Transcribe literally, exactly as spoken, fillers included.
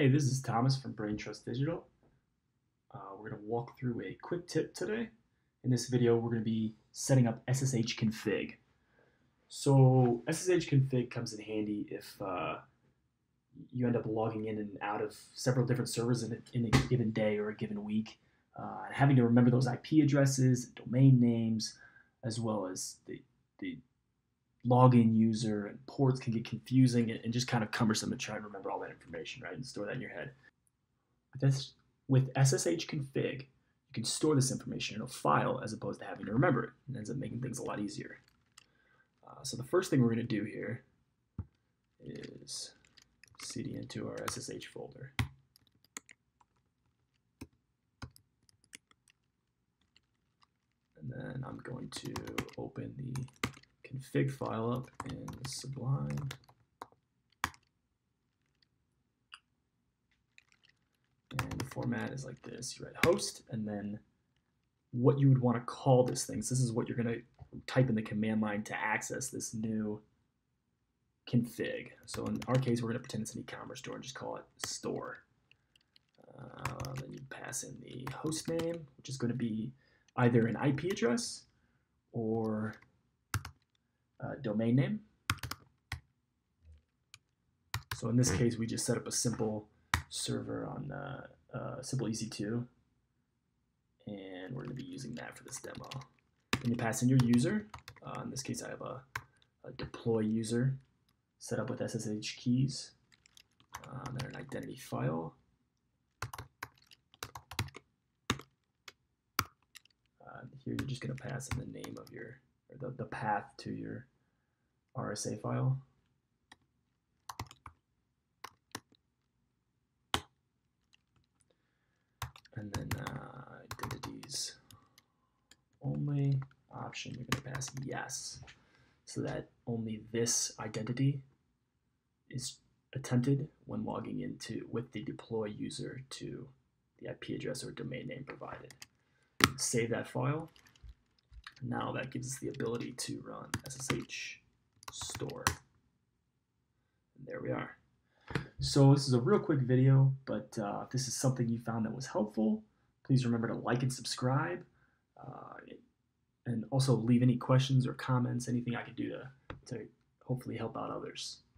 Hey, this is Thomas from Brain Trust Digital. Uh, we're going to walk through a quick tip today. In this video, we're going to be setting up S S H config. So S S H config comes in handy if uh, you end up logging in and out of several different servers in a, in a given day or a given week, uh, having to remember those I P addresses, domain names, as well as the, the login user and ports can get confusing and just kind of cumbersome to try and remember all that information, right, and store that in your head. With, this, with S S H config, you can store this information in a file as opposed to having to remember it. It ends up making things a lot easier. Uh, so the first thing we're going to do here is cd into our S S H folder. And then I'm going to open the config file up in Sublime. And the format is like this. You write host, and then what you would want to call this thing. So this is what you're going to type in the command line to access this new config. So in our case, we're going to pretend it's an e-commerce store and just call it store. Uh, then you pass in the host name, which is going to be either an I P address or Uh, domain name. So in this case, we just set up a simple server on uh, uh, simple E C two, and we're going to be using that for this demo. Then you pass in your user. Uh, in this case, I have a, a deploy user set up with S S H keys, uh, and then an identity file. Uh, here, you're just going to pass in the name of your or the, the path to your R S A file. And then uh, identities only option, you're going to pass yes, so that only this identity is attempted when logging into with the deploy user to the I P address or domain name provided. Save that file. Now that gives us the ability to run S S H store. And there we are. So this is a real quick video, but uh, if this is something you found that was helpful, please remember to like and subscribe, uh, and also leave any questions or comments, anything I could do to, to hopefully help out others.